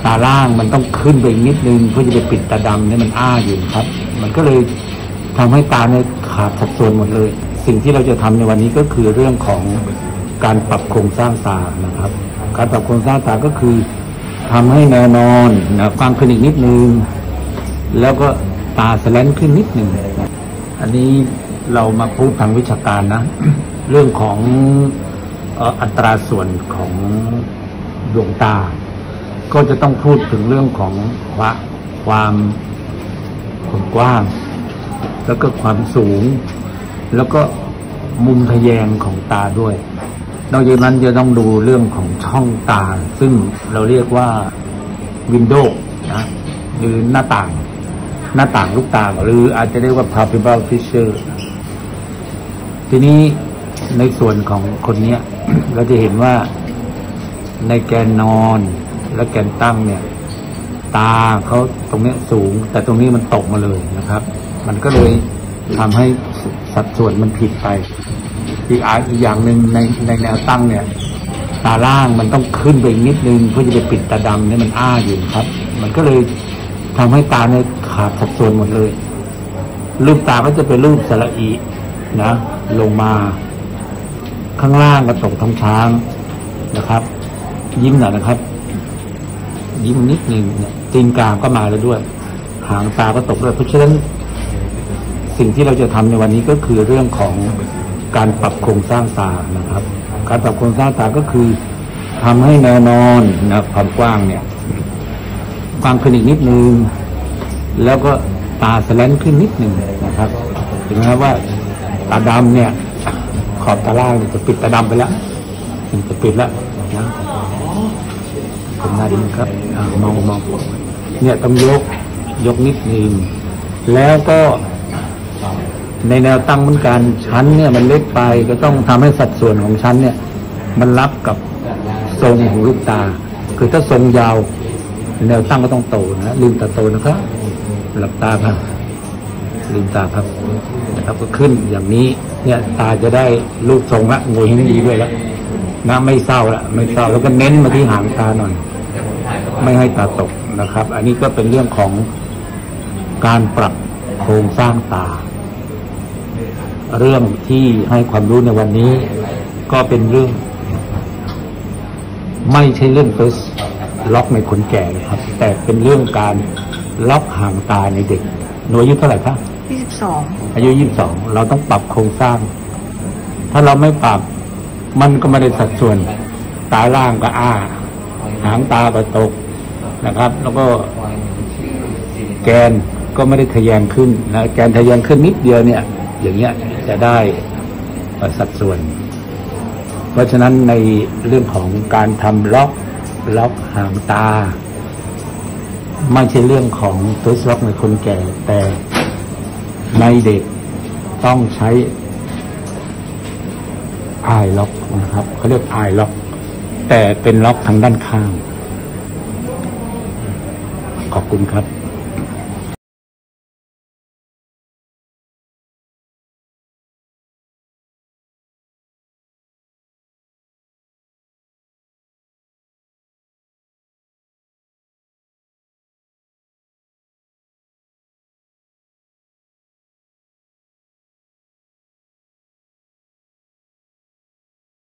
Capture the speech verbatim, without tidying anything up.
ตาล่างมันต้องขึ้นไปอีกนิดนึงเพื่อจะไปปิดตาดำเนี่ยมันอ้าอยู่ครับมันก็เลยทำให้ตาเนี่ยขาดสัดส่วนหมดเลยสิ่งที่เราจะทำในวันนี้ก็คือเรื่องของการปรับโครงสร้างตานะครับการปรับโครงสร้างตาก็คือทำให้แนวนอนนะฟังขึ้นอีกนิดนึงแล้วก็ตาแสลนขึ้นนิดนึงอันนี้เรามาพูดทางวิชาการนะ เรื่องของอัตราส่วนของดวงตาก็จะต้องพูดถึงเรื่องของความความกว้างแล้วก็ความสูงแล้วก็มุมทะแยงของตาด้วยนอกจากนั้นจะต้องดูเรื่องของช่องตาซึ่งเราเรียกว่าวินโดว์นะหรือหน้าต่างหน้าต่างลูกตาหรืออาจจะเรียกว่า palpebral fissure ทีนี้ในส่วนของคนนี้ เราจะเห็นว่าในแกนนอนและแกนตั้งเนี่ยตาเขาตรงนี้สูงแต่ตรงนี้มันตกมาเลยนะครับมันก็เลยทำให้สัดส่วนมันผิดไปอีกอีกอย่างหนึ่งในในแนวตั้งเนี่ยตาล่างมันต้องขึ้นไปอีกนิดนึงเพื่อจะไปปิดตาดำเนี่ยมันอ้าอยู่ครับมันก็เลยทำให้ตาเนี่ยขาดสัดส่วนหมดเลยรูปตาก็จะเป็นรูปสระอีนะลงมาข้างล่างก็ตกท้องช้างนะครับยิ้มหน่อยนะครับยิ้มนิดนึงเนี่ยตีนกลางก็มาแล้วด้วยหางตาก็ตกด้วยเพราะฉะนั้นสิ่งที่เราจะทำในวันนี้ก็คือเรื่องของการปรับโครงสร้างตานะครับการปรับโครงสร้างตาก็คือทำให้แนวนอนนะความกว้างเนี่ยกว้างขึ้นอีกนิดนึงแล้วก็ตาแสลนขึ้นนิดนึงนะครับเห็นไหมครับว่าตาดำเนี่ยขอบตาล่างจะปิดตาดำไปแล้วจะปิดแล้วนะผมหน้าดีครับมองมองเนี่ยต้องยกยกนิดนึงแล้วก็ในแนวตั้งเหมือนกันชั้นเนี่ยมันเล็กไปก็ต้องทำให้สัดส่วนของชั้นเนี่ยมันรับกับทรงของลูกตาคือถ้าทรงยาวแนวตั้งก็ต้องโตนะลืมตาโตนะครับหลับตาครับลืมตาครับนะครับก็ขึ้นอย่างนี้เนี่ยตาจะได้รูปทรงละงวยให้ดีด้วยแล้วนะไม่เศร้าละไม่เศร้าแล้วก็เน้นมาที่หางตาหน่อยไม่ให้ตาตกนะครับอันนี้ก็เป็นเรื่องของการปรับโครงสร้างตาเรื่องที่ให้ความรู้ในวันนี้ก็เป็นเรื่องไม่ใช่เรื่องเฟสล็อกในคนแก่นะครับแต่เป็นเรื่องการล็อกหางตาในเด็กหนูอายุเท่าไหร่ครับยี่สิบสองอายุยี่สิบสองเราต้องปรับโครงสร้างถ้าเราไม่ปรับมันก็ไม่ได้สัดส่วนตาล่างก็อ้าหางตาก็ตกนะครับแล้วก็แกนก็ไม่ได้ทะแยงขึ้นนะแกนทะแยงขึ้นนิดเดียวเนี่ยอย่างเงี้ยจะได้สัดส่วนเพราะฉะนั้นในเรื่องของการทำล็อกล็อกหางตาไม่ใช่เรื่องของเฟสล็อกในคนแก่แต่ในเด็กต้องใช้ไอล็อกนะครับเขาเรียกไอล็อกแต่เป็นล็อกทางด้านข้างขอบคุณครับ